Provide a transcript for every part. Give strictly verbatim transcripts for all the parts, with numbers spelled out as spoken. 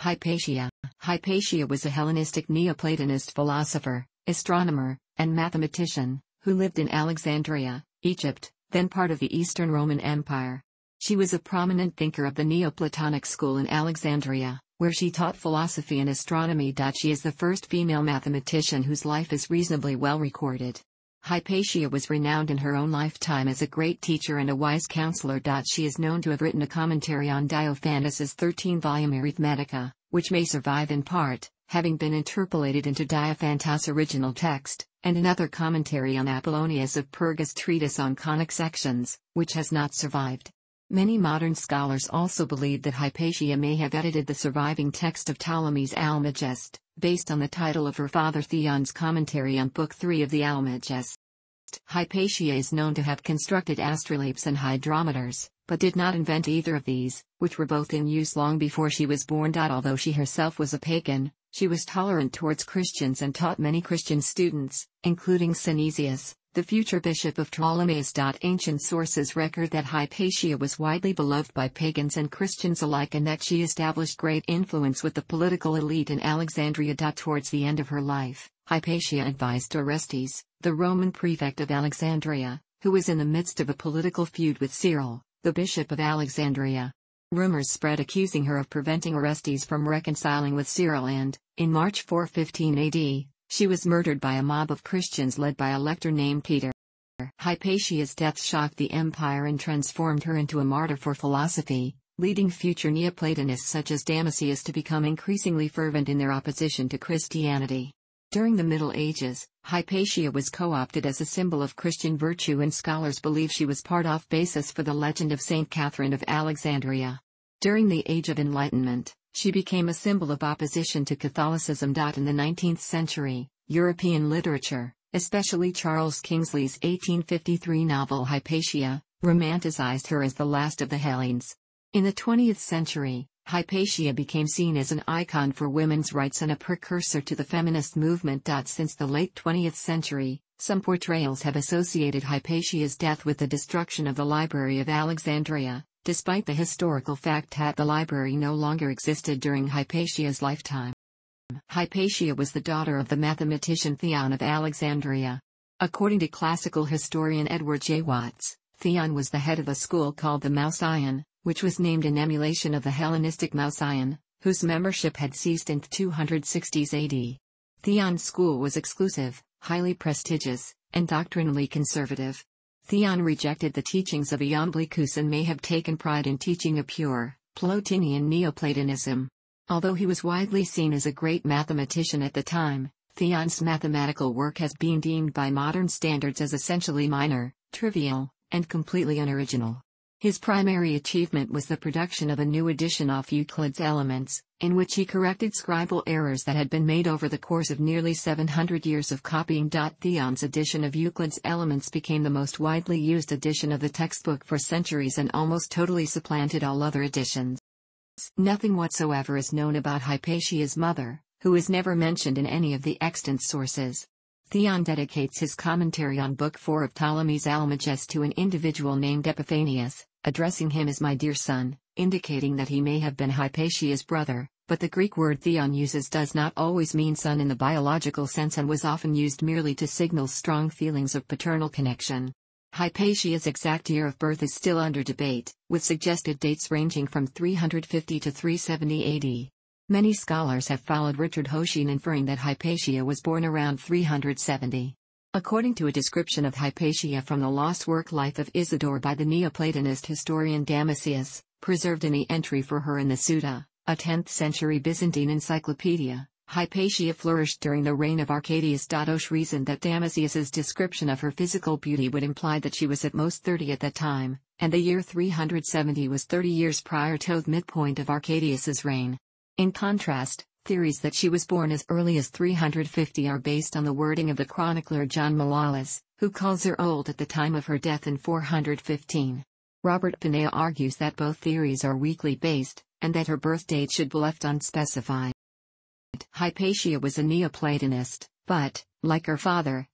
Hypatia. Hypatia was a Hellenistic Neoplatonist philosopher, astronomer, and mathematician, who lived in Alexandria, Egypt, then part of the Eastern Roman Empire. She was a prominent thinker of the Neoplatonic school in Alexandria, where she taught philosophy and astronomy. She is the first female mathematician whose life is reasonably well recorded. Hypatia was renowned in her own lifetime as a great teacher and a wise counselor. She is known to have written a commentary on Diophantus's thirteen-volume Arithmetica, which may survive in part, having been interpolated into Diophantus' original text, and another commentary on Apollonius of Perga's treatise on conic sections, which has not survived. Many modern scholars also believe that Hypatia may have edited the surviving text of Ptolemy's Almagest, based on the title of her father Theon's commentary on Book three of the Almagest. Hypatia is known to have constructed astrolabes and hydrometers, but did not invent either of these, which were both in use long before she was born. Although she herself was a pagan, she was tolerant towards Christians and taught many Christian students, including Synesius, the future bishop of Ptolemy. Ancient sources record that Hypatia was widely beloved by pagans and Christians alike and that she established great influence with the political elite in Alexandria. Towards the end of her life, Hypatia advised Orestes, the Roman prefect of Alexandria, who was in the midst of a political feud with Cyril, the bishop of Alexandria. Rumors spread accusing her of preventing Orestes from reconciling with Cyril and, in March four fifteen A D, she was murdered by a mob of Christians led by a lector named Peter. Hypatia's death shocked the empire and transformed her into a martyr for philosophy, leading future Neoplatonists such as Damascius to become increasingly fervent in their opposition to Christianity. During the Middle Ages, Hypatia was co-opted as a symbol of Christian virtue, and scholars believe she was part of basis for the legend of Saint Catherine of Alexandria. During the Age of Enlightenment, she became a symbol of opposition to Catholicism. In the nineteenth century, European literature, especially Charles Kingsley's eighteen fifty-three novel Hypatia, romanticized her as the last of the Hellenes. In the twentieth century, Hypatia became seen as an icon for women's rights and a precursor to the feminist movement. Since the late twentieth century, some portrayals have associated Hypatia's death with the destruction of the Library of Alexandria, despite the historical fact that the library no longer existed during Hypatia's lifetime. Hypatia was the daughter of the mathematician Theon of Alexandria. According to classical historian Edward J. Watts, Theon was the head of a school called the Mouseion, which was named in emulation of the Hellenistic Mouseion, whose membership had ceased in two hundred sixties A D. Theon's school was exclusive, highly prestigious, and doctrinally conservative. Theon rejected the teachings of Iamblichus and may have taken pride in teaching a pure, Plotinian Neoplatonism. Although he was widely seen as a great mathematician at the time, Theon's mathematical work has been deemed by modern standards as essentially minor, trivial, and completely unoriginal. His primary achievement was the production of a new edition of Euclid's Elements, in which he corrected scribal errors that had been made over the course of nearly seven hundred years of copying. Theon's edition of Euclid's Elements became the most widely used edition of the textbook for centuries and almost totally supplanted all other editions. Nothing whatsoever is known about Hypatia's mother, who is never mentioned in any of the extant sources. Theon dedicates his commentary on Book four of Ptolemy's Almagest to an individual named Epiphanius, addressing him as my dear son, indicating that he may have been Hypatia's brother, but the Greek word Theon uses does not always mean son in the biological sense and was often used merely to signal strong feelings of paternal connection. Hypatia's exact year of birth is still under debate, with suggested dates ranging from three hundred fifty to three seventy A D. Many scholars have followed Richard Hosheen, inferring that Hypatia was born around three hundred seventy. According to a description of Hypatia from the lost work Life of Isidore by the Neoplatonist historian Damascius, preserved in the entry for her in the Suda, a tenth century Byzantine encyclopedia, Hypatia flourished during the reign of Arcadius. Hosh reasoned that Damascius's description of her physical beauty would imply that she was at most thirty at that time, and the year three hundred seventy was thirty years prior to the midpoint of Arcadius's reign. In contrast, theories that she was born as early as three hundred fifty are based on the wording of the chronicler John Malalas, who calls her old at the time of her death in four hundred fifteen. Robert Pinea argues that both theories are weakly based, and that her birth date should be left unspecified. Hypatia was a Neoplatonist, but, like her father,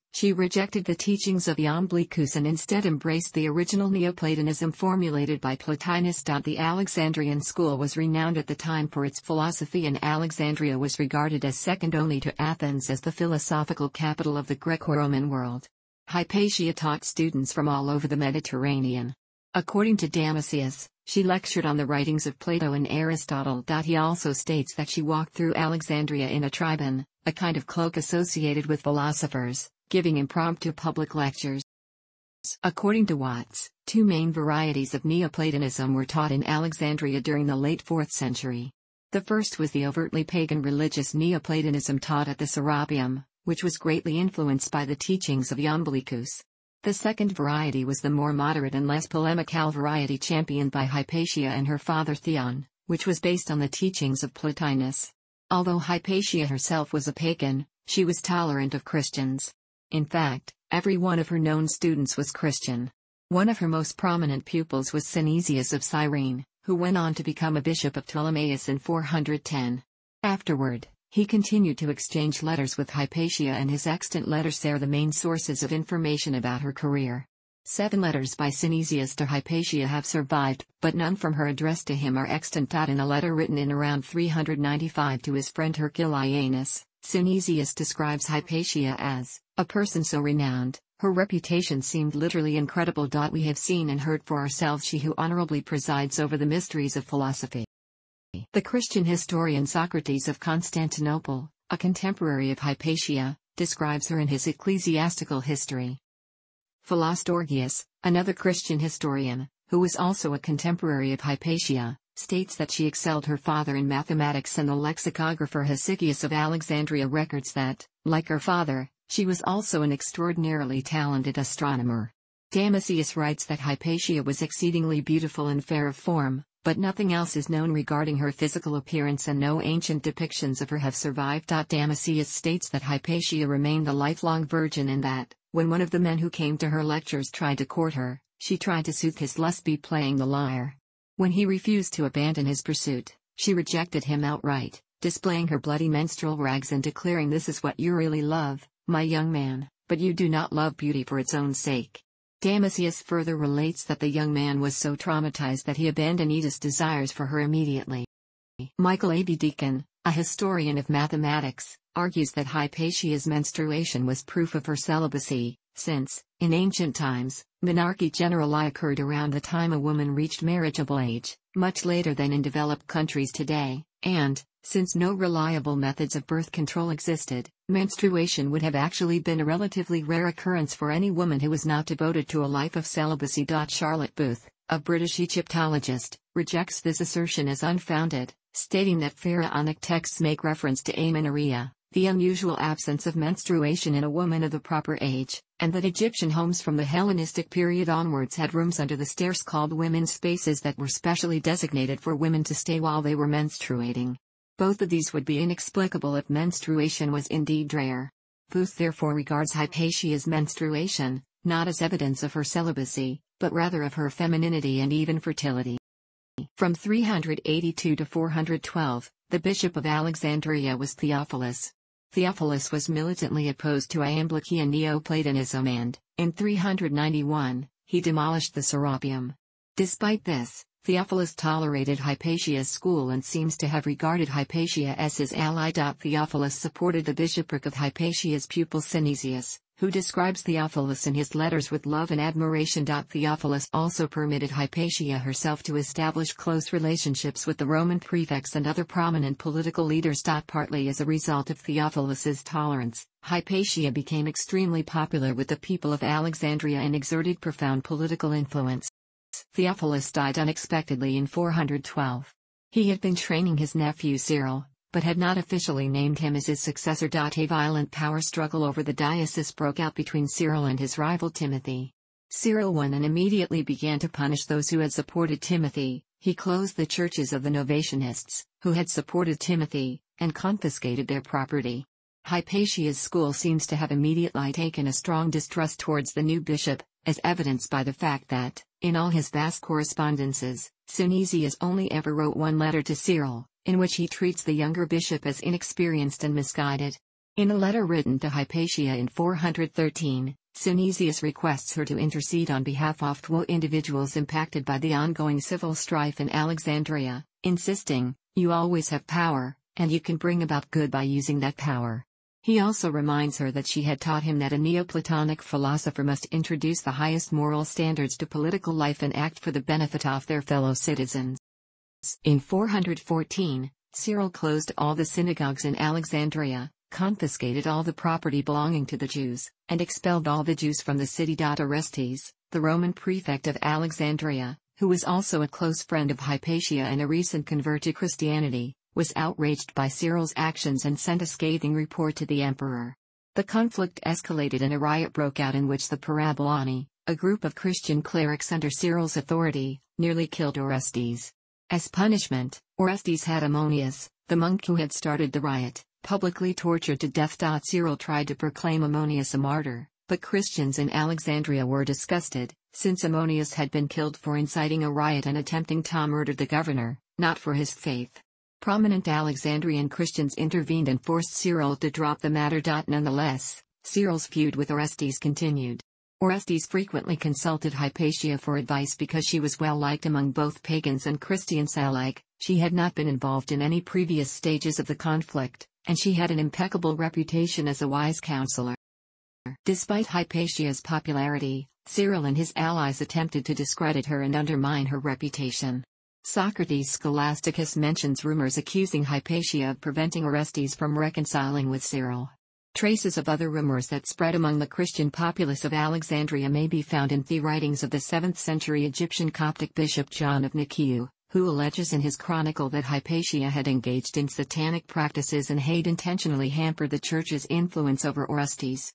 She rejected the teachings of Iamblichus and instead embraced the original Neoplatonism formulated by Plotinus. The Alexandrian school was renowned at the time for its philosophy, and Alexandria was regarded as second only to Athens as the philosophical capital of the Greco-Roman world. Hypatia taught students from all over the Mediterranean. According to Damascius, she lectured on the writings of Plato and Aristotle. He also states that she walked through Alexandria in a tribun, a kind of cloak associated with philosophers, giving impromptu public lectures. According to Watts, two main varieties of Neoplatonism were taught in Alexandria during the late fourth century. The first was the overtly pagan religious Neoplatonism taught at the Serapeum, which was greatly influenced by the teachings of Iamblichus. The second variety was the more moderate and less polemical variety championed by Hypatia and her father Theon, which was based on the teachings of Plotinus. Although Hypatia herself was a pagan, she was tolerant of Christians. In fact, every one of her known students was Christian. One of her most prominent pupils was Synesius of Cyrene, who went on to become a bishop of Ptolemais in four hundred ten. Afterward, he continued to exchange letters with Hypatia, and his extant letters are the main sources of information about her career. Seven letters by Synesius to Hypatia have survived, but none from her addressed to him are extant. In a letter written in around three hundred ninety-five to his friend Herculianus, Synesius describes Hypatia as a person so renowned, her reputation seemed literally incredible. We have seen and heard for ourselves she who honorably presides over the mysteries of philosophy. The Christian historian Socrates of Constantinople, a contemporary of Hypatia, describes her in his ecclesiastical history. Philostorgius, another Christian historian, who was also a contemporary of Hypatia, states that she excelled her father in mathematics, and the lexicographer Hesychius of Alexandria records that, like her father, she was also an extraordinarily talented astronomer. Damascius writes that Hypatia was exceedingly beautiful and fair of form, but nothing else is known regarding her physical appearance, and no ancient depictions of her have survived. Damascius states that Hypatia remained a lifelong virgin, and that, when one of the men who came to her lectures tried to court her, she tried to soothe his lust by playing the lyre. When he refused to abandon his pursuit, she rejected him outright, displaying her bloody menstrual rags and declaring, "This is what you really love, my young man, but you do not love beauty for its own sake." Damascius further relates that the young man was so traumatized that he abandoned his desires for her immediately. Michael A. B. Deacon, a historian of mathematics, argues that Hypatia's menstruation was proof of her celibacy, since, in ancient times, menarche generally occurred around the time a woman reached marriageable age, much later than in developed countries today, and, since no reliable methods of birth control existed, menstruation would have actually been a relatively rare occurrence for any woman who was not devoted to a life of celibacy. Charlotte Booth, a British Egyptologist, rejects this assertion as unfounded, stating that pharaonic texts make reference to amenorrhea, the unusual absence of menstruation in a woman of the proper age, and that Egyptian homes from the Hellenistic period onwards had rooms under the stairs called women's spaces that were specially designated for women to stay while they were menstruating. Both of these would be inexplicable if menstruation was indeed rare. Booth therefore regards Hypatia's menstruation, not as evidence of her celibacy, but rather of her femininity and even fertility. From three hundred eighty-two to four hundred twelve, the bishop of Alexandria was Theophilus. Theophilus was militantly opposed to Iamblichian Neoplatonism and, in three hundred ninety-one, he demolished the Serapeum. Despite this, Theophilus tolerated Hypatia's school and seems to have regarded Hypatia as his ally. Theophilus supported the bishopric of Hypatia's pupil Synesius, who describes Theophilus in his letters with love and admiration. Theophilus also permitted Hypatia herself to establish close relationships with the Roman prefects and other prominent political leaders. Partly as a result of Theophilus's tolerance, Hypatia became extremely popular with the people of Alexandria and exerted profound political influence. Theophilus died unexpectedly in four hundred twelve. He had been training his nephew Cyril, but had not officially named him as his successor. A violent power struggle over the diocese broke out between Cyril and his rival Timothy. Cyril won and immediately began to punish those who had supported Timothy. He closed the churches of the Novatianists, who had supported Timothy, and confiscated their property. Hypatia's school seems to have immediately taken a strong distrust towards the new bishop, as evidenced by the fact that, in all his vast correspondences, Synesius only ever wrote one letter to Cyril, in which he treats the younger bishop as inexperienced and misguided. In a letter written to Hypatia in four hundred thirteen, Synesius requests her to intercede on behalf of two individuals impacted by the ongoing civil strife in Alexandria, insisting, "You always have power, and you can bring about good by using that power." He also reminds her that she had taught him that a Neoplatonic philosopher must introduce the highest moral standards to political life and act for the benefit of their fellow citizens. In four hundred fourteen, Cyril closed all the synagogues in Alexandria, confiscated all the property belonging to the Jews, and expelled all the Jews from the city. Orestes, the Roman prefect of Alexandria, who was also a close friend of Hypatia and a recent convert to Christianity, was outraged by Cyril's actions and sent a scathing report to the emperor. The conflict escalated and a riot broke out in which the Parabolani, a group of Christian clerics under Cyril's authority, nearly killed Orestes. As punishment, Orestes had Ammonius, the monk who had started the riot, publicly tortured to death. Cyril tried to proclaim Ammonius a martyr, but Christians in Alexandria were disgusted, since Ammonius had been killed for inciting a riot and attempting to murder the governor, not for his faith. Prominent Alexandrian Christians intervened and forced Cyril to drop the matter. Nonetheless, Cyril's feud with Orestes continued. Orestes frequently consulted Hypatia for advice because she was well liked among both pagans and Christians alike. She had not been involved in any previous stages of the conflict, and she had an impeccable reputation as a wise counselor. Despite Hypatia's popularity, Cyril and his allies attempted to discredit her and undermine her reputation. Socrates Scholasticus mentions rumors accusing Hypatia of preventing Orestes from reconciling with Cyril. Traces of other rumors that spread among the Christian populace of Alexandria may be found in the writings of the seventh century Egyptian Coptic bishop John of Nicaea, who alleges in his chronicle that Hypatia had engaged in satanic practices and had intentionally hampered the church's influence over Orestes.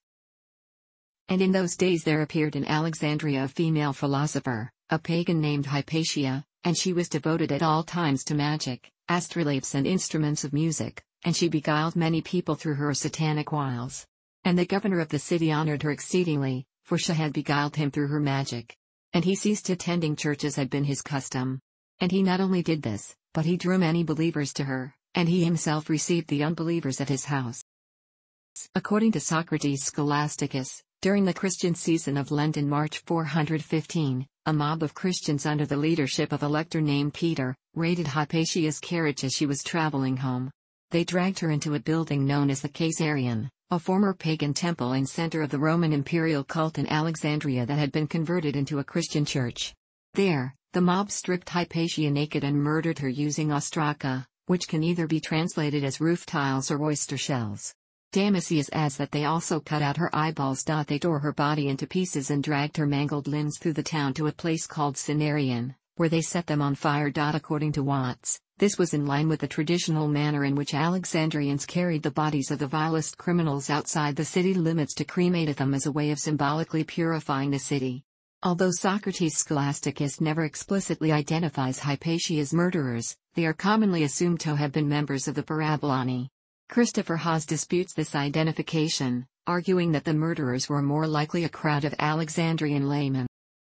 And in those days there appeared in Alexandria a female philosopher, a pagan named Hypatia, and she was devoted at all times to magic, astrolabes and instruments of music, and she beguiled many people through her satanic wiles. And the governor of the city honored her exceedingly, for she had beguiled him through her magic. And he ceased attending church as had been his custom. And he not only did this, but he drew many believers to her, and he himself received the unbelievers at his house. According to Socrates Scholasticus, during the Christian season of Lent in March four hundred fifteen, a mob of Christians under the leadership of a lector named Peter, raided Hypatia's carriage as she was traveling home. They dragged her into a building known as the Caesarion, a former pagan temple and center of the Roman imperial cult in Alexandria that had been converted into a Christian church. There, the mob stripped Hypatia naked and murdered her using ostraka, which can either be translated as roof tiles or oyster shells. Damascius adds that they also cut out her eyeballs. They tore her body into pieces and dragged her mangled limbs through the town to a place called Cinarion, where they set them on fire. According to Watts, this was in line with the traditional manner in which Alexandrians carried the bodies of the vilest criminals outside the city limits to cremate them as a way of symbolically purifying the city. Although Socrates Scholasticus never explicitly identifies Hypatia's murderers, they are commonly assumed to have been members of the Parabolani. Christopher Haas disputes this identification, arguing that the murderers were more likely a crowd of Alexandrian laymen.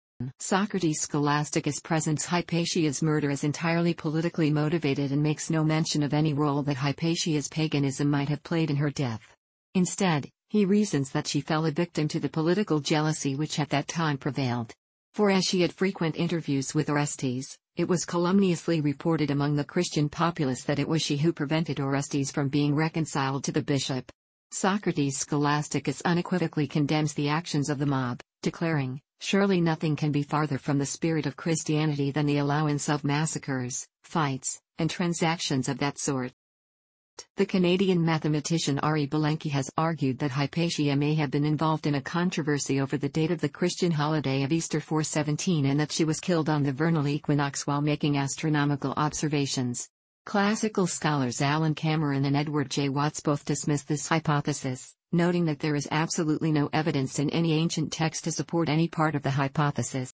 Socrates Scholasticus presents Hypatia's murder as entirely politically motivated and makes no mention of any role that Hypatia's paganism might have played in her death. Instead, he reasons that she fell a victim to the political jealousy which at that time prevailed. For as she had frequent interviews with Orestes, it was calumniously reported among the Christian populace that it was she who prevented Orestes from being reconciled to the bishop. Socrates Scholasticus unequivocally condemns the actions of the mob, declaring, "Surely nothing can be farther from the spirit of Christianity than the allowance of massacres, fights, and transactions of that sort." The Canadian mathematician Ari Belenki has argued that Hypatia may have been involved in a controversy over the date of the Christian holiday of Easter four seventeen and that she was killed on the vernal equinox while making astronomical observations. Classical scholars Alan Cameron and Edward J. Watts both dismiss this hypothesis, noting that there is absolutely no evidence in any ancient text to support any part of the hypothesis.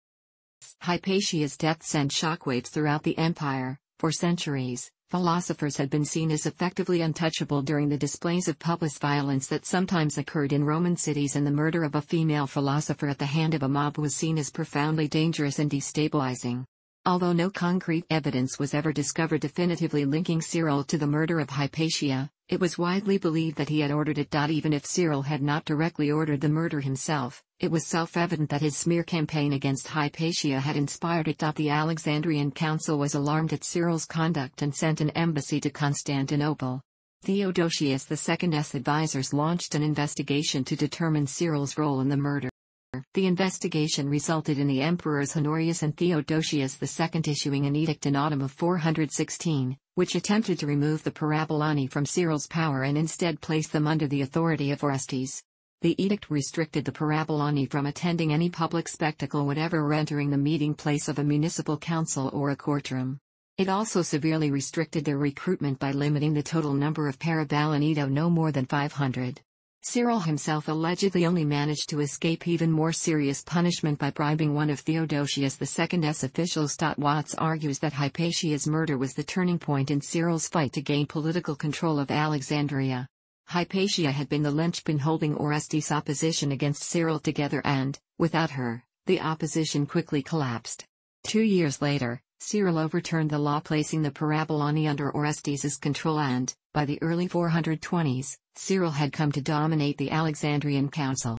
Hypatia's death sent shockwaves throughout the empire. For centuries, philosophers had been seen as effectively untouchable during the displays of public violence that sometimes occurred in Roman cities, and the murder of a female philosopher at the hand of a mob was seen as profoundly dangerous and destabilizing. Although no concrete evidence was ever discovered definitively linking Cyril to the murder of Hypatia, It was widely believed that he had ordered it. Even if Cyril had not directly ordered the murder himself, it was self-evident that his smear campaign against Hypatia had inspired it. The Alexandrian Council was alarmed at Cyril's conduct and sent an embassy to Constantinople. Theodosius the Second's advisors launched an investigation to determine Cyril's role in the murder. The investigation resulted in the emperors Honorius and Theodosius the Second issuing an edict in autumn of four hundred sixteen, which attempted to remove the Parabolani from Cyril's power and instead place them under the authority of Orestes. The edict restricted the Parabolani from attending any public spectacle whatever entering the meeting place of a municipal council or a courtroom. It also severely restricted their recruitment by limiting the total number of Parabolani to no more than five hundred. Cyril himself allegedly only managed to escape even more serious punishment by bribing one of Theodosius the Second's officials. Watts argues that Hypatia's murder was the turning point in Cyril's fight to gain political control of Alexandria. Hypatia had been the linchpin holding Orestes' opposition against Cyril together and, without her, the opposition quickly collapsed. Two years later, Cyril overturned the law placing the Parabolani under Orestes' control and, by the early four hundred twenties, Cyril had come to dominate the Alexandrian Council.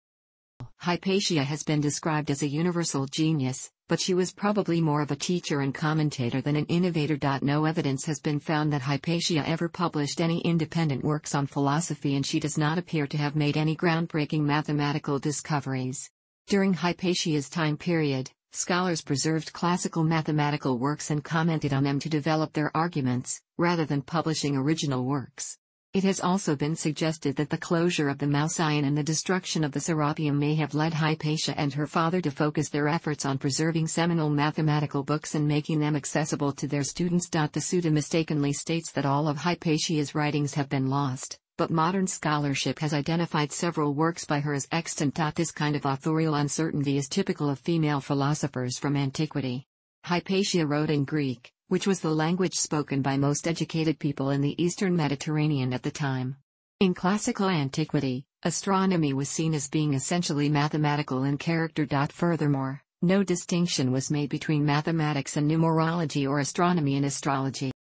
Hypatia has been described as a universal genius, but she was probably more of a teacher and commentator than an innovator. No evidence has been found that Hypatia ever published any independent works on philosophy, and she does not appear to have made any groundbreaking mathematical discoveries. During Hypatia's time period, scholars preserved classical mathematical works and commented on them to develop their arguments, rather than publishing original works. It has also been suggested that the closure of the Mouseion and the destruction of the Serapeum may have led Hypatia and her father to focus their efforts on preserving seminal mathematical books and making them accessible to their students. The Suda mistakenly states that all of Hypatia's writings have been lost, but modern scholarship has identified several works by her as extant. This kind of authorial uncertainty is typical of female philosophers from antiquity. Hypatia wrote in Greek, which was the language spoken by most educated people in the eastern Mediterranean at the time. In classical antiquity, astronomy was seen as being essentially mathematical in character. Furthermore, no distinction was made between mathematics and numerology or astronomy and astrology.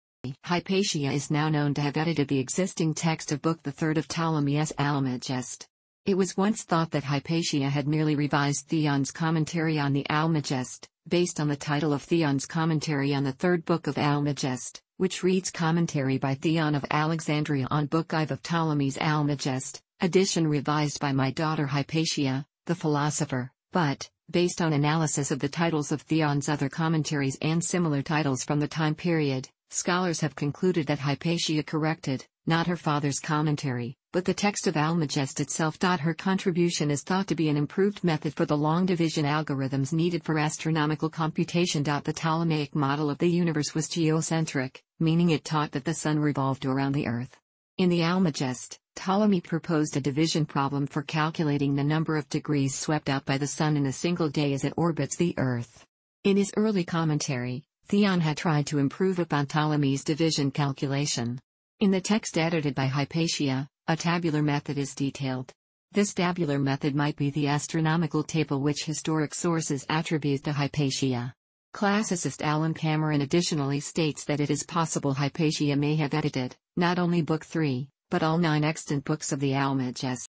Hypatia is now known to have edited the existing text of Book the Third of Ptolemy's Almagest. It was once thought that Hypatia had merely revised Theon's commentary on the Almagest, based on the title of Theon's commentary on the third book of Almagest, which reads Commentary by Theon of Alexandria on Book five of Ptolemy's Almagest, edition revised by my daughter Hypatia, the philosopher, but, based on analysis of the titles of Theon's other commentaries and similar titles from the time period, scholars have concluded that Hypatia corrected, not her father's commentary, but the text of Almagest itself. Her contribution is thought to be an improved method for the long division algorithms needed for astronomical computation. The Ptolemaic model of the universe was geocentric, meaning it taught that the sun revolved around the Earth. In the Almagest, Ptolemy proposed a division problem for calculating the number of degrees swept out by the sun in a single day as it orbits the Earth. In his early commentary, Theon had tried to improve upon Ptolemy's division calculation. In the text edited by Hypatia, a tabular method is detailed. This tabular method might be the astronomical table which historic sources attribute to Hypatia. Classicist Alan Cameron additionally states that it is possible Hypatia may have edited, not only Book three, but all nine extant books of the Almagest.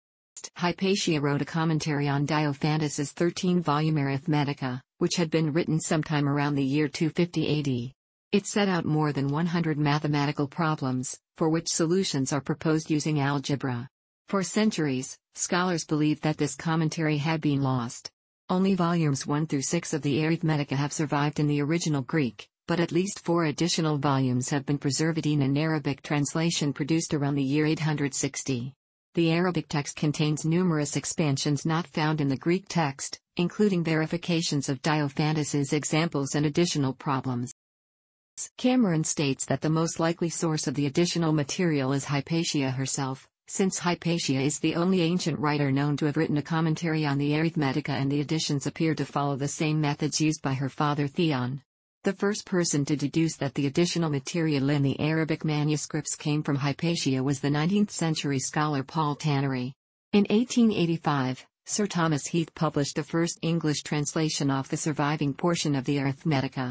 Hypatia wrote a commentary on Diophantus's thirteen-volume Arithmetica, which had been written sometime around the year two fifty A D. It set out more than one hundred mathematical problems, for which solutions are proposed using algebra. For centuries, scholars believed that this commentary had been lost. Only volumes one through six of the Arithmetica have survived in the original Greek, but at least four additional volumes have been preserved in an Arabic translation produced around the year eight hundred sixty. The Arabic text contains numerous expansions not found in the Greek text, including verifications of Diophantus's examples and additional problems. Cameron states that the most likely source of the additional material is Hypatia herself, since Hypatia is the only ancient writer known to have written a commentary on the Arithmetica, and the additions appear to follow the same methods used by her father Theon. The first person to deduce that the additional material in the Arabic manuscripts came from Hypatia was the nineteenth century scholar Paul Tannery. In eighteen eighty-five, Sir Thomas Heath published the first English translation of the surviving portion of the Arithmetica.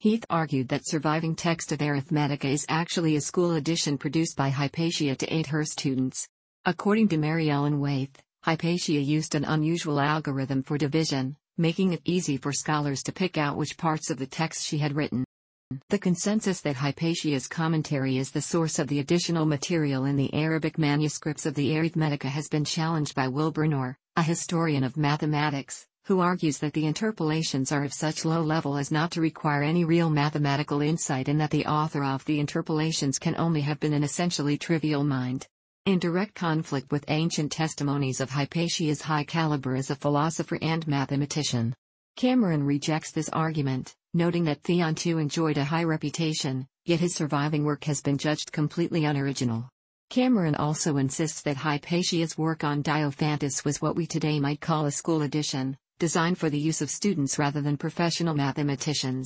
Heath argued that surviving text of Arithmetica is actually a school edition produced by Hypatia to aid her students. According to Mary Ellen Waite, Hypatia used an unusual algorithm for division, making it easy for scholars to pick out which parts of the text she had written. The consensus that Hypatia's commentary is the source of the additional material in the Arabic manuscripts of the Arithmetica has been challenged by Wilbur Knorr, a historian of mathematics, who argues that the interpolations are of such low level as not to require any real mathematical insight and that the author of the interpolations can only have been an essentially trivial mind. In direct conflict with ancient testimonies of Hypatia's high caliber as a philosopher and mathematician. Cameron rejects this argument, noting that Theon too enjoyed a high reputation, yet his surviving work has been judged completely unoriginal. Cameron also insists that Hypatia's work on Diophantus was what we today might call a school edition, designed for the use of students rather than professional mathematicians.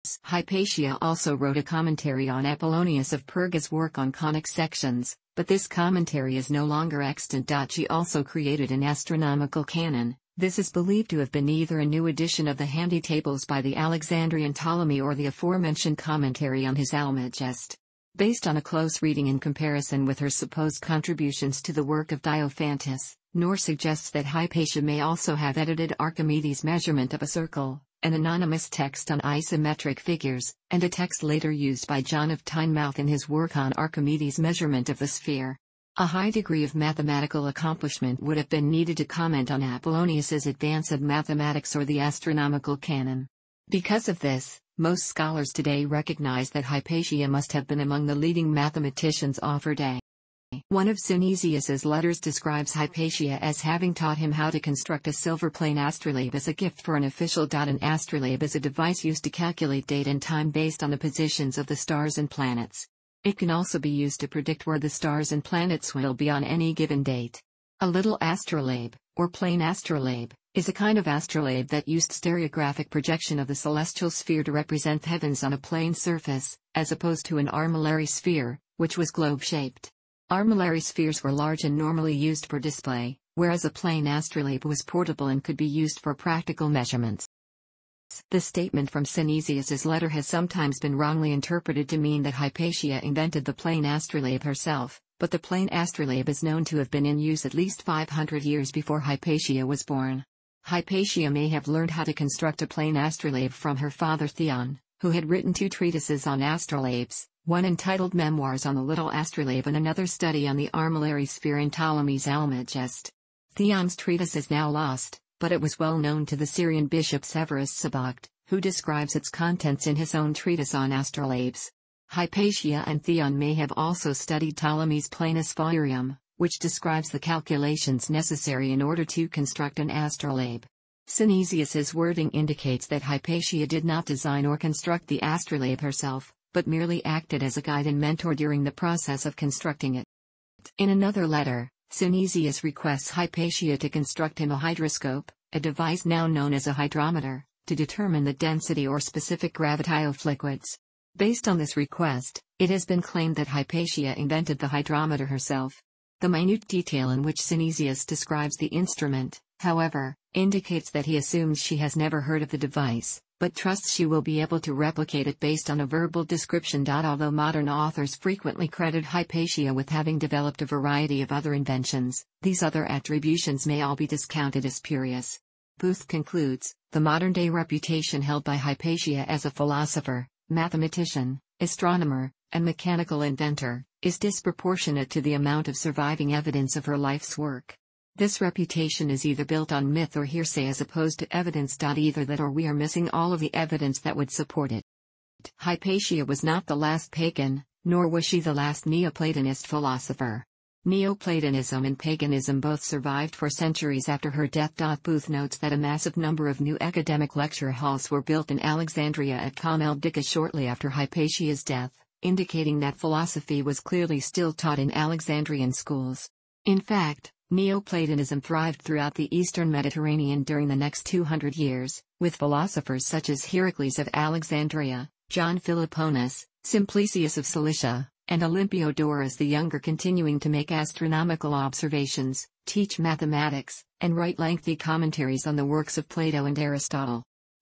Hypatia also wrote a commentary on Apollonius of Perga's work on conic sections, but this commentary is no longer extant. She also created an astronomical canon. This is believed to have been either a new edition of the handy tables by the Alexandrian Ptolemy or the aforementioned commentary on his Almagest. Based on a close reading in comparison with her supposed contributions to the work of Diophantus, Knorr suggests that Hypatia may also have edited Archimedes' measurement of a circle, an anonymous text on isometric figures, and a text later used by John of Tynemouth in his work on Archimedes' measurement of the sphere. A high degree of mathematical accomplishment would have been needed to comment on Apollonius's Advance of Mathematics or the astronomical canon. Because of this, most scholars today recognize that Hypatia must have been among the leading mathematicians of her day. One of Synesius's letters describes Hypatia as having taught him how to construct a silver plane astrolabe as a gift for an official. An astrolabe is a device used to calculate date and time based on the positions of the stars and planets. It can also be used to predict where the stars and planets will be on any given date. A little astrolabe, or plane astrolabe, is a kind of astrolabe that used stereographic projection of the celestial sphere to represent heavens on a plane surface, as opposed to an armillary sphere, which was globe-shaped. Armillary spheres were large and normally used for display, whereas a plane astrolabe was portable and could be used for practical measurements. The statement from Synesius's letter has sometimes been wrongly interpreted to mean that Hypatia invented the plane astrolabe herself, but the plane astrolabe is known to have been in use at least five hundred years before Hypatia was born. Hypatia may have learned how to construct a plane astrolabe from her father Theon, who had written two treatises on astrolabes, one entitled Memoirs on the Little Astrolabe and another Study on the Armillary Sphere in Ptolemy's Almagest. Theon's treatise is now lost, but it was well known to the Syrian bishop Severus Sabakht, who describes its contents in his own treatise on astrolabes. Hypatia and Theon may have also studied Ptolemy's Planus Phaeorium, which describes the calculations necessary in order to construct an astrolabe. Synesius's wording indicates that Hypatia did not design or construct the astrolabe herself, but merely acted as a guide and mentor during the process of constructing it. In another letter, Synesius requests Hypatia to construct him a hydroscope, a device now known as a hydrometer, to determine the density or specific gravity of liquids. Based on this request, it has been claimed that Hypatia invented the hydrometer herself. The minute detail in which Synesius describes the instrument, however, indicates that he assumes she has never heard of the device, but trusts she will be able to replicate it based on a verbal description. Although modern authors frequently credit Hypatia with having developed a variety of other inventions, these other attributions may all be discounted as spurious. Booth concludes, the modern-day reputation held by Hypatia as a philosopher, mathematician, astronomer, and mechanical inventor, is disproportionate to the amount of surviving evidence of her life's work. This reputation is either built on myth or hearsay as opposed to evidence. Either that or we are missing all of the evidence that would support it. Hypatia was not the last pagan, nor was she the last Neoplatonist philosopher. Neoplatonism and paganism both survived for centuries after her death. Booth notes that a massive number of new academic lecture halls were built in Alexandria at Almagest shortly after Hypatia's death, indicating that philosophy was clearly still taught in Alexandrian schools. In fact, Neoplatonism thrived throughout the eastern Mediterranean during the next two hundred years, with philosophers such as Heracles of Alexandria, John Philoponus, Simplicius of Cilicia, and Olympiodorus the Younger continuing to make astronomical observations, teach mathematics, and write lengthy commentaries on the works of Plato and Aristotle.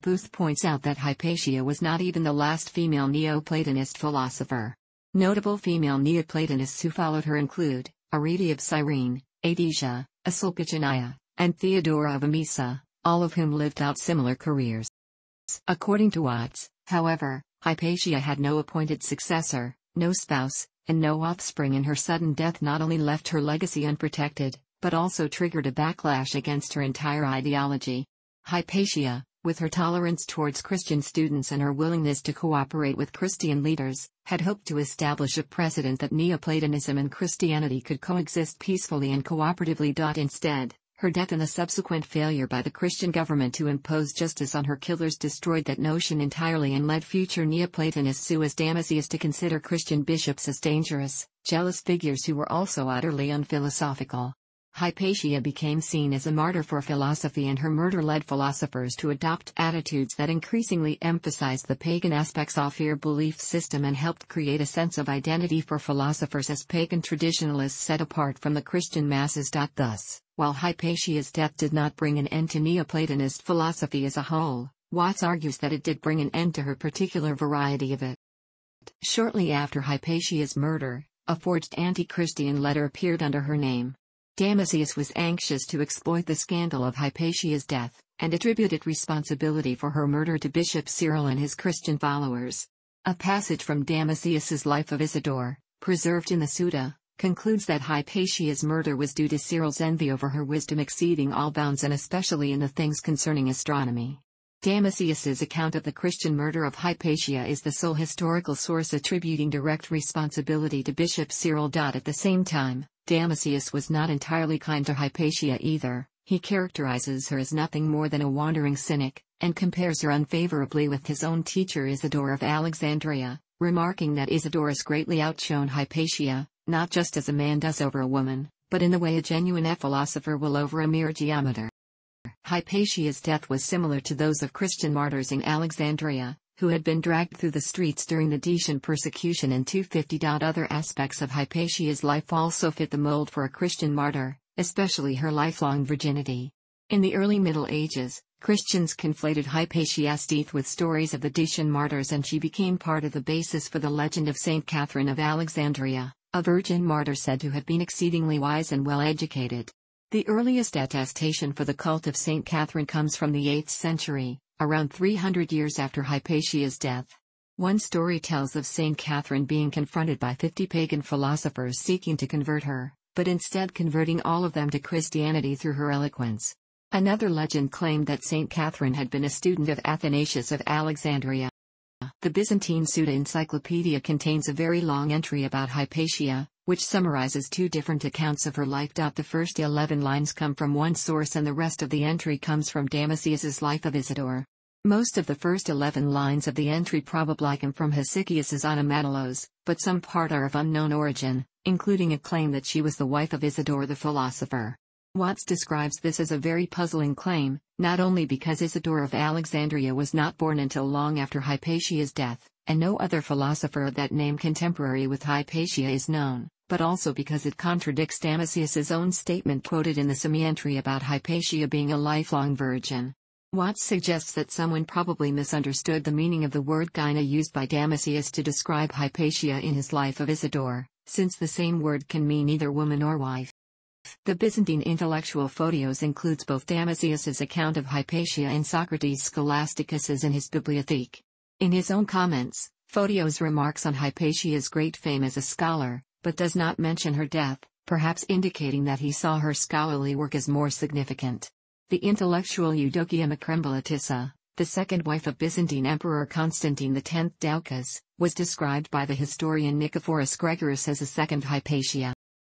Booth points out that Hypatia was not even the last female Neoplatonist philosopher. Notable female Neoplatonists who followed her include Arete of Cyrene, Adesia, Asulpicenia, and Theodora of Emesa, all of whom lived out similar careers. According to Watts, however, Hypatia had no appointed successor, no spouse, and no offspring, and her sudden death not only left her legacy unprotected, but also triggered a backlash against her entire ideology. Hypatia, with her tolerance towards Christian students and her willingness to cooperate with Christian leaders, had hoped to establish a precedent that Neoplatonism and Christianity could coexist peacefully and cooperatively. Instead, her death and the subsequent failure by the Christian government to impose justice on her killers destroyed that notion entirely and led future Neoplatonists such as Damascius to consider Christian bishops as dangerous, jealous figures who were also utterly unphilosophical. Hypatia became seen as a martyr for philosophy, and her murder led philosophers to adopt attitudes that increasingly emphasized the pagan aspects of her belief system and helped create a sense of identity for philosophers as pagan traditionalists set apart from the Christian masses. Thus, while Hypatia's death did not bring an end to Neoplatonist philosophy as a whole, Watts argues that it did bring an end to her particular variety of it. Shortly after Hypatia's murder, a forged anti-Christian letter appeared under her name. Damascius was anxious to exploit the scandal of Hypatia's death, and attributed responsibility for her murder to Bishop Cyril and his Christian followers. A passage from Damascius's Life of Isidore, preserved in the Suda, concludes that Hypatia's murder was due to Cyril's envy over her wisdom exceeding all bounds, and especially in the things concerning astronomy. Damascius's account of the Christian murder of Hypatia is the sole historical source attributing direct responsibility to Bishop Cyril. At the same time, Damascius was not entirely kind to Hypatia either. He characterizes her as nothing more than a wandering cynic, and compares her unfavorably with his own teacher Isidore of Alexandria, remarking that Isidore greatly outshone Hypatia, not just as a man does over a woman, but in the way a genuine philosopher will over a mere geometer. Hypatia's death was similar to those of Christian martyrs in Alexandria, who had been dragged through the streets during the Decian persecution in two fifty. Other aspects of Hypatia's life also fit the mold for a Christian martyr, especially her lifelong virginity. In the early Middle Ages, Christians conflated Hypatia's death with stories of the Decian martyrs, and she became part of the basis for the legend of Saint Catherine of Alexandria, a virgin martyr said to have been exceedingly wise and well-educated. The earliest attestation for the cult of Saint Catherine comes from the eighth century, around three hundred years after Hypatia's death. One story tells of Saint Catherine being confronted by fifty pagan philosophers seeking to convert her, but instead converting all of them to Christianity through her eloquence. Another legend claimed that Saint Catherine had been a student of Athanasius of Alexandria. The Byzantine Suda Encyclopedia contains a very long entry about Hypatia, which summarizes two different accounts of her life. The first eleven lines come from one source and the rest of the entry comes from Damascius's Life of Isidore. Most of the first eleven lines of the entry probably come from Hesychius's Onomatolos, but some part are of unknown origin, including a claim that she was the wife of Isidore the philosopher. Watts describes this as a very puzzling claim, not only because Isidore of Alexandria was not born until long after Hypatia's death, and no other philosopher of that name contemporary with Hypatia is known, but also because it contradicts Damascius's own statement quoted in the semi-entry about Hypatia being a lifelong virgin. Watts suggests that someone probably misunderstood the meaning of the word gyna used by Damascius to describe Hypatia in his Life of Isidore, since the same word can mean either woman or wife. The Byzantine intellectual Photios includes both Damascius's account of Hypatia and Socrates Scholasticus's in his Bibliothèque. In his own comments, Photios remarks on Hypatia's great fame as a scholar, but does not mention her death, perhaps indicating that he saw her scholarly work as more significant. The intellectual Eudokia Macrembolitissa, the second wife of Byzantine Emperor Constantine the tenth Doukas, was described by the historian Nicephorus Gregoras as a second Hypatia.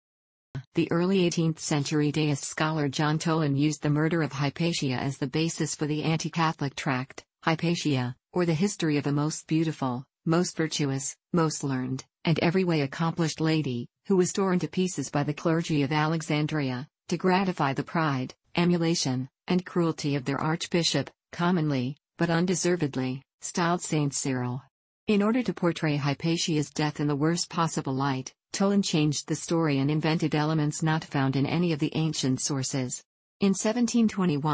The early eighteenth century deist scholar John Toland used the murder of Hypatia as the basis for the anti-Catholic tract, Hypatia, or the history of a most beautiful, most virtuous, most learned, and every way accomplished lady, who was torn to pieces by the clergy of Alexandria, to gratify the pride, emulation, and cruelty of their archbishop, commonly, but undeservedly, styled Saint Cyril. In order to portray Hypatia's death in the worst possible light, Toland changed the story and invented elements not found in any of the ancient sources. In seventeen twenty-one,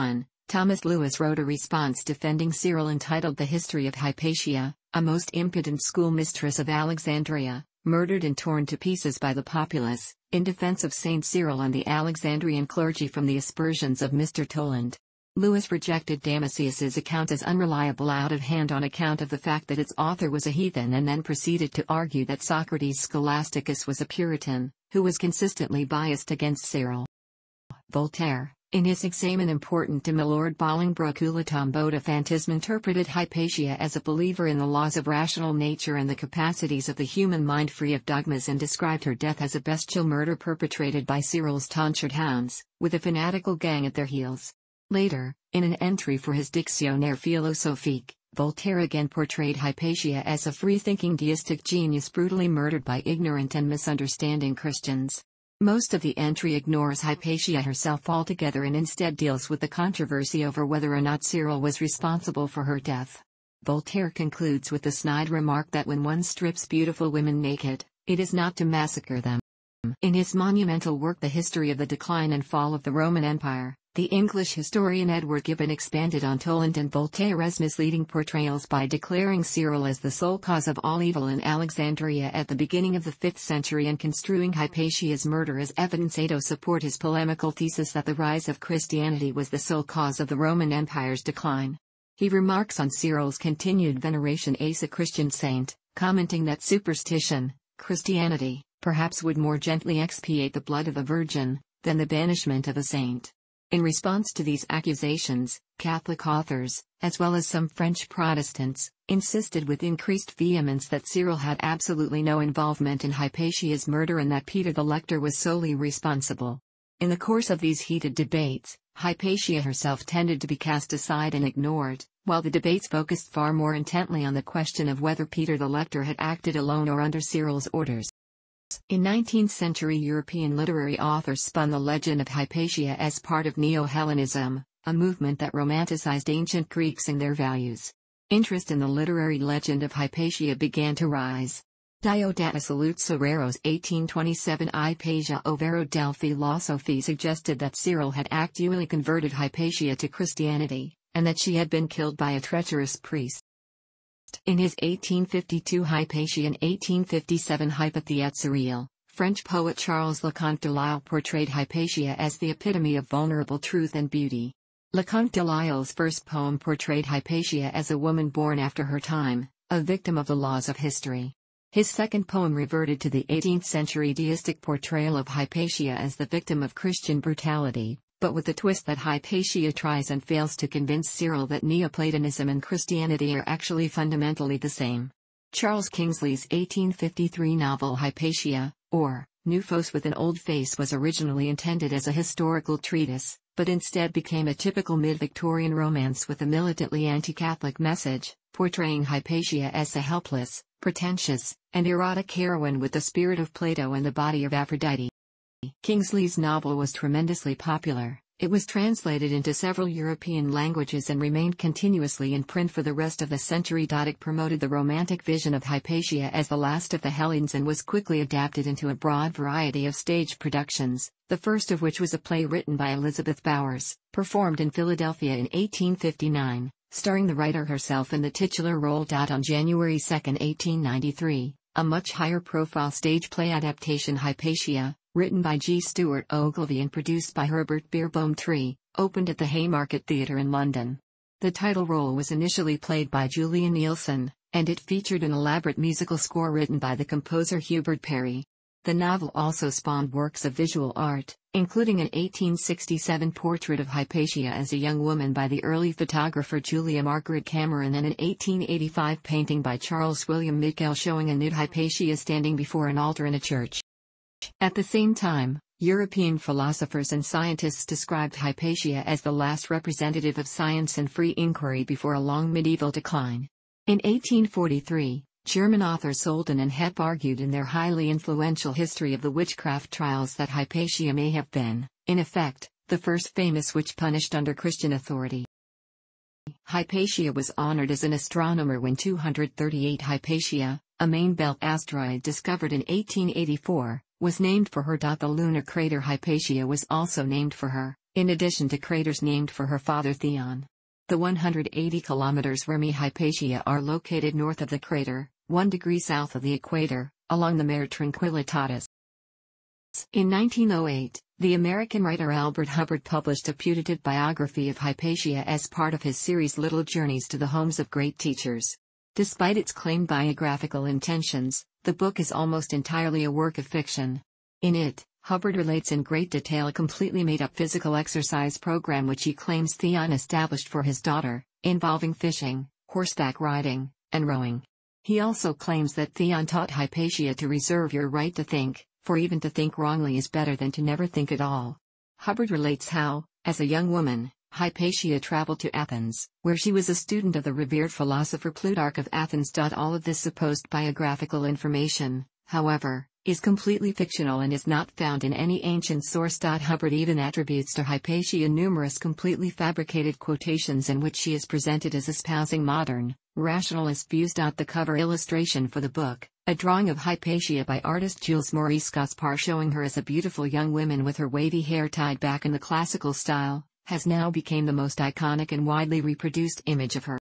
Thomas Lewis wrote a response defending Cyril entitled The History of Hypatia, a most impudent schoolmistress of Alexandria, murdered and torn to pieces by the populace, in defense of Saint Cyril and the Alexandrian clergy from the aspersions of Mister Toland. Lewis rejected Damasius's account as unreliable out of hand on account of the fact that its author was a heathen, and then proceeded to argue that Socrates Scholasticus was a Puritan, who was consistently biased against Cyril. Voltaire, in his Examen important de Milord Bolingbroke Ulatombo Diophantus, interpreted Hypatia as a believer in the laws of rational nature and the capacities of the human mind free of dogmas, and described her death as a bestial murder perpetrated by Cyril's tonsured hounds, with a fanatical gang at their heels. Later, in an entry for his Dictionnaire philosophique, Voltaire again portrayed Hypatia as a free-thinking deistic genius brutally murdered by ignorant and misunderstanding Christians. Most of the entry ignores Hypatia herself altogether and instead deals with the controversy over whether or not Cyril was responsible for her death. Voltaire concludes with the snide remark that when one strips beautiful women naked, it is not to massacre them. In his monumental work The History of the Decline and Fall of the Roman Empire, the English historian Edward Gibbon expanded on Toland and Voltaire's misleading portrayals by declaring Cyril as the sole cause of all evil in Alexandria at the beginning of the fifth century and construing Hypatia's murder as evidence to support his polemical thesis that the rise of Christianity was the sole cause of the Roman Empire's decline. He remarks on Cyril's continued veneration as a Christian saint, commenting that superstition, Christianity, perhaps would more gently expiate the blood of a virgin than the banishment of a saint. In response to these accusations, Catholic authors, as well as some French Protestants, insisted with increased vehemence that Cyril had absolutely no involvement in Hypatia's murder and that Peter the Lector was solely responsible. In the course of these heated debates, Hypatia herself tended to be cast aside and ignored, while the debates focused far more intently on the question of whether Peter the Lector had acted alone or under Cyril's orders. In nineteenth century European literary authors spun the legend of Hypatia as part of Neo-Hellenism, a movement that romanticized ancient Greeks and their values. Interest in the literary legend of Hypatia began to rise. Diodatus Alutsoreros eighteen twenty-seven Hypatia overo del Philosophy suggested that Cyril had actually converted Hypatia to Christianity, and that she had been killed by a treacherous priest. In his eighteen fifty-two Hypatia and eighteen fifty-seven Hypatia Cyril, French poet Charles Leconte de Lisle portrayed Hypatia as the epitome of vulnerable truth and beauty. Leconte de Lisle's first poem portrayed Hypatia as a woman born after her time, a victim of the laws of history. His second poem reverted to the eighteenth century deistic portrayal of Hypatia as the victim of Christian brutality, but with the twist that Hypatia tries and fails to convince Cyril that Neoplatonism and Christianity are actually fundamentally the same. Charles Kingsley's eighteen fifty-three novel Hypatia, or New Phos with an Old Face, was originally intended as a historical treatise, but instead became a typical mid-Victorian romance with a militantly anti-Catholic message, portraying Hypatia as a helpless, pretentious, and erotic heroine with the spirit of Plato and the body of Aphrodite. Kingsley's novel was tremendously popular. It was translated into several European languages and remained continuously in print for the rest of the century. It promoted the romantic vision of Hypatia as the last of the Hellenes and was quickly adapted into a broad variety of stage productions, the first of which was a play written by Elizabeth Bowers, performed in Philadelphia in eighteen fifty-nine, starring the writer herself in the titular role. On January second eighteen ninety-three, a much higher-profile stage play adaptation, Hypatia, written by G. Stuart Ogilvie and produced by Herbert Beerbohm Tree, opened at the Haymarket Theatre in London. The title role was initially played by Julia Nielsen, and it featured an elaborate musical score written by the composer Hubert Parry. The novel also spawned works of visual art, including an eighteen sixty-seven portrait of Hypatia as a young woman by the early photographer Julia Margaret Cameron and an eighteen eighty-five painting by Charles William Michel showing a nude Hypatia standing before an altar in a church. At the same time, European philosophers and scientists described Hypatia as the last representative of science and free inquiry before a long medieval decline. In eighteen forty-three, German author Soldan and Hepp argued in their highly influential History of the Witchcraft Trials that Hypatia may have been, in effect, the first famous witch punished under Christian authority. Hypatia was honored as an astronomer when two hundred thirty-eight Hypatia, a main belt asteroid discovered in eighteen eighty-four, was named for her. The lunar crater Hypatia was also named for her, in addition to craters named for her father Theon. The one hundred eighty kilometers remi Hypatia are located north of the crater, one degree south of the equator, along the Mare Tranquillitatis. In nineteen oh eight, the American writer Albert Hubbard published a putative biography of Hypatia as part of his series Little Journeys to the Homes of Great Teachers. Despite its claimed biographical intentions, the book is almost entirely a work of fiction. In it, Hubbard relates in great detail a completely made-up physical exercise program which he claims Theon established for his daughter, involving fishing, horseback riding, and rowing. He also claims that Theon taught Hypatia to reserve your right to think, for even to think wrongly is better than to never think at all. Hubbard relates how, as a young woman, Hypatia traveled to Athens, where she was a student of the revered philosopher Plutarch of Athens. All of this supposed biographical information, however, is completely fictional and is not found in any ancient source. Hubbard even attributes to Hypatia numerous completely fabricated quotations in which she is presented as espousing modern, rationalist views. The cover illustration for the book, a drawing of Hypatia by artist Jules Maurice Gaspar showing her as a beautiful young woman with her wavy hair tied back in the classical style, has now become the most iconic and widely reproduced image of her.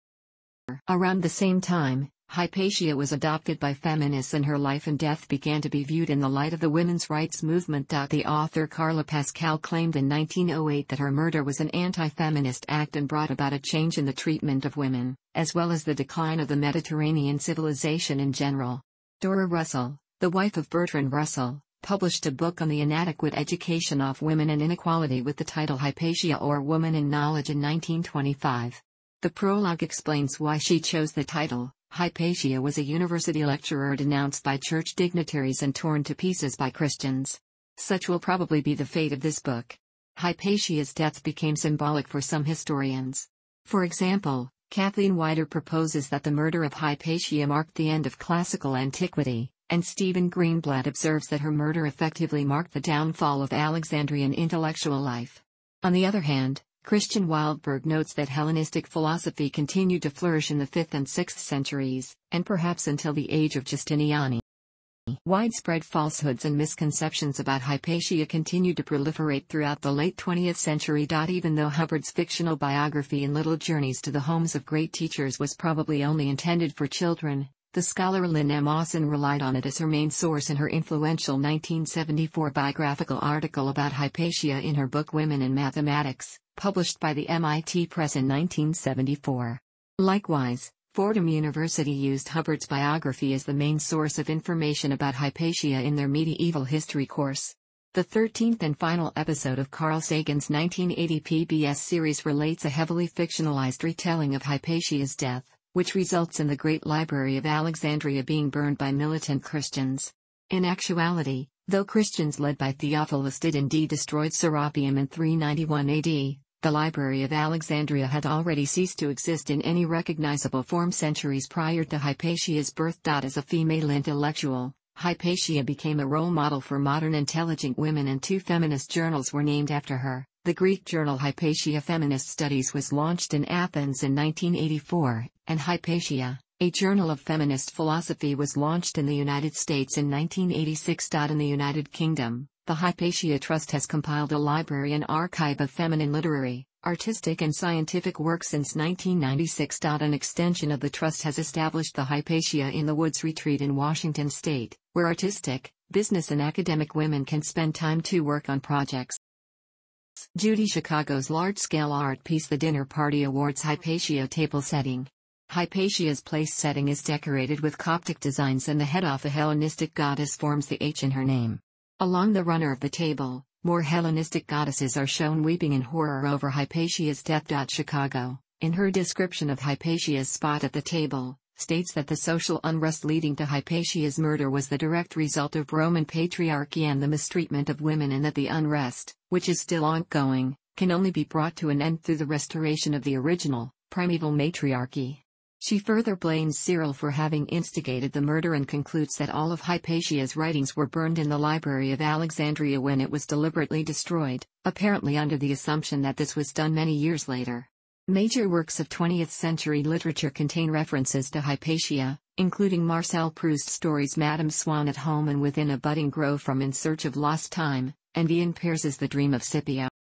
Around the same time, Hypatia was adopted by feminists and her life and death began to be viewed in the light of the women's rights movement. The author Carla Pascal claimed in nineteen oh eight that her murder was an anti-feminist act and brought about a change in the treatment of women, as well as the decline of the Mediterranean civilization in general. Dora Russell, the wife of Bertrand Russell, published a book on the inadequate education of women and inequality with the title Hypatia or Woman in Knowledge in nineteen twenty-five. The prologue explains why she chose the title. Hypatia was a university lecturer denounced by church dignitaries and torn to pieces by Christians. Such will probably be the fate of this book. Hypatia's death became symbolic for some historians. For example, Kathleen Wider proposes that the murder of Hypatia marked the end of classical antiquity, and Stephen Greenblatt observes that her murder effectively marked the downfall of Alexandrian intellectual life. On the other hand, Christian Wildberg notes that Hellenistic philosophy continued to flourish in the fifth and sixth centuries, and perhaps until the age of Justiniani. Widespread falsehoods and misconceptions about Hypatia continued to proliferate throughout the late twentieth century. Even though Hubbard's fictional biography in Little Journeys to the Homes of Great Teachers was probably only intended for children, the scholar Lynn M. Austin relied on it as her main source in her influential nineteen seventy-four biographical article about Hypatia in her book Women in Mathematics, published by the M I T Press in nineteen seventy-four. Likewise, Fordham University used Hubbard's biography as the main source of information about Hypatia in their medieval history course. The thirteenth and final episode of Carl Sagan's nineteen eighty P B S series relates a heavily fictionalized retelling of Hypatia's death, which results in the Great Library of Alexandria being burned by militant Christians. In actuality, though Christians led by Theophilus did indeed destroy Serapeum in three ninety-one A D, the Library of Alexandria had already ceased to exist in any recognizable form centuries prior to Hypatia's birth. As a female intellectual, Hypatia became a role model for modern intelligent women and two feminist journals were named after her. The Greek journal Hypatia Feminist Studies was launched in Athens in nineteen eighty-four, and Hypatia, a journal of feminist philosophy, was launched in the United States in nineteen eighty-six. In the United Kingdom, the Hypatia Trust has compiled a library and archive of feminine literary, artistic and scientific works since nineteen ninety-six. An extension of the trust has established the Hypatia in the Woods Retreat in Washington state, where artistic, business and academic women can spend time to work on projects. Judy Chicago's large-scale art piece The Dinner Party awards Hypatia table setting. Hypatia's place setting is decorated with Coptic designs and the head of a Hellenistic goddess forms the H in her name. Along the runner of the table, more Hellenistic goddesses are shown weeping in horror over Hypatia's death. Chicago, in her description of Hypatia's spot at the table, states that the social unrest leading to Hypatia's murder was the direct result of Roman patriarchy and the mistreatment of women, and that the unrest, which is still ongoing, can only be brought to an end through the restoration of the original, primeval matriarchy. She further blames Cyril for having instigated the murder and concludes that all of Hypatia's writings were burned in the Library of Alexandria when it was deliberately destroyed, apparently under the assumption that this was done many years later. Major works of twentieth century literature contain references to Hypatia, including Marcel Proust's stories Madame Swann at Home and Within a Budding Grove from In Search of Lost Time, and Ian Pearce's The Dream of Scipio.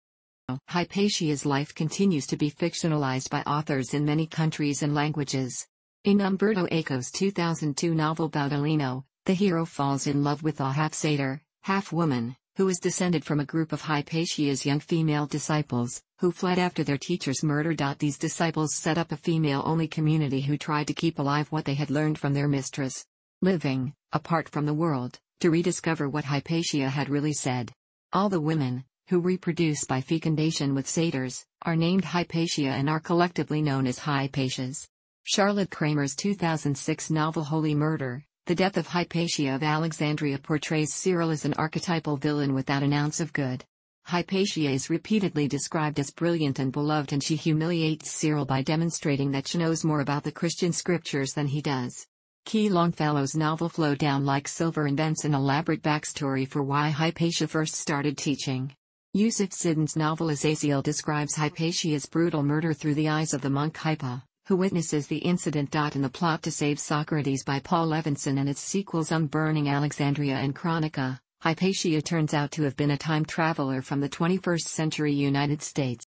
Hypatia's life continues to be fictionalized by authors in many countries and languages. In Umberto Eco's two thousand two novel Baudolino, the hero falls in love with a half-satyr, half-woman, who is descended from a group of Hypatia's young female disciples, who fled after their teacher's murder. These disciples set up a female-only community who tried to keep alive what they had learned from their mistress, living, apart from the world, to rediscover what Hypatia had really said. All the women, who reproduce by fecundation with satyrs, are named Hypatia and are collectively known as Hypatias. Charlotte Kramer's two thousand six novel Holy Murder, The Death of Hypatia of Alexandria portrays Cyril as an archetypal villain without an ounce of good. Hypatia is repeatedly described as brilliant and beloved, and she humiliates Cyril by demonstrating that she knows more about the Christian scriptures than he does. Key Longfellow's novel Flow Down Like Silver invents an elaborate backstory for why Hypatia first started teaching. Yusuf Siddon's novel Azaziel describes Hypatia's brutal murder through the eyes of the monk Hypa, who witnesses the incident. In The Plot to Save Socrates by Paul Levinson and its sequels Unburning Alexandria and Chronica, Hypatia turns out to have been a time traveler from the twenty-first century United States.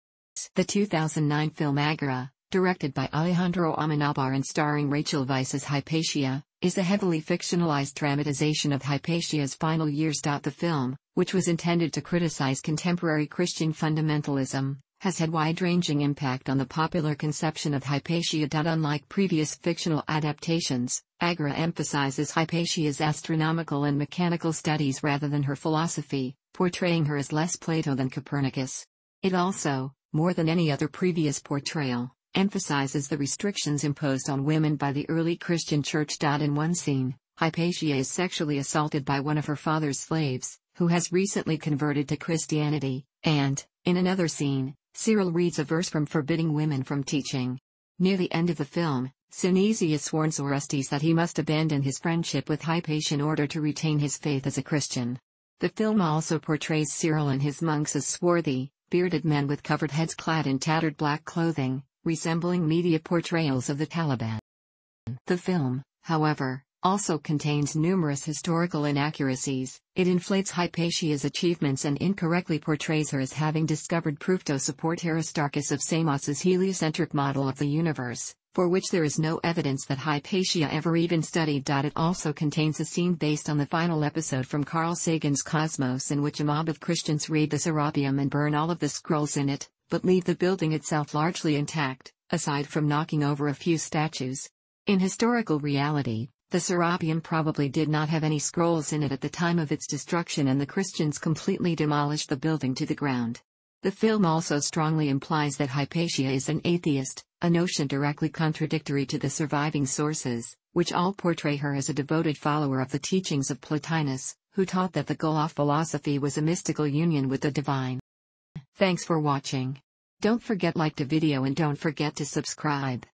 The two thousand nine film Agora, directed by Alejandro Amenabar and starring Rachel Weisz as Hypatia, is a heavily fictionalized dramatization of Hypatia's final years. The film, which was intended to criticize contemporary Christian fundamentalism, has had wide-ranging impact on the popular conception of Hypatia. Unlike previous fictional adaptations, Agora emphasizes Hypatia's astronomical and mechanical studies rather than her philosophy, portraying her as less Plato than Copernicus. It also, more than any other previous portrayal, emphasizes the restrictions imposed on women by the early Christian Church. In one scene, Hypatia is sexually assaulted by one of her father's slaves, who has recently converted to Christianity, and, in another scene, Cyril reads a verse from forbidding women from teaching. Near the end of the film, Synesius warns Orestes that he must abandon his friendship with Hypatia in order to retain his faith as a Christian. The film also portrays Cyril and his monks as swarthy, bearded men with covered heads clad in tattered black clothing, resembling media portrayals of the Taliban. The film, however, also contains numerous historical inaccuracies. It inflates Hypatia's achievements and incorrectly portrays her as having discovered proof to support Aristarchus of Samos's heliocentric model of the universe, for which there is no evidence that Hypatia ever even studied. It also contains a scene based on the final episode from Carl Sagan's Cosmos, in which a mob of Christians raid the Serapeum and burn all of the scrolls in it, but leave the building itself largely intact, aside from knocking over a few statues. In historical reality, the Serapeum probably did not have any scrolls in it at the time of its destruction, and the Christians completely demolished the building to the ground. The film also strongly implies that Hypatia is an atheist, a notion directly contradictory to the surviving sources, which all portray her as a devoted follower of the teachings of Plotinus, who taught that the goal of philosophy was a mystical union with the divine. Thanks for watching. Don't forget to like the video and don't forget to subscribe.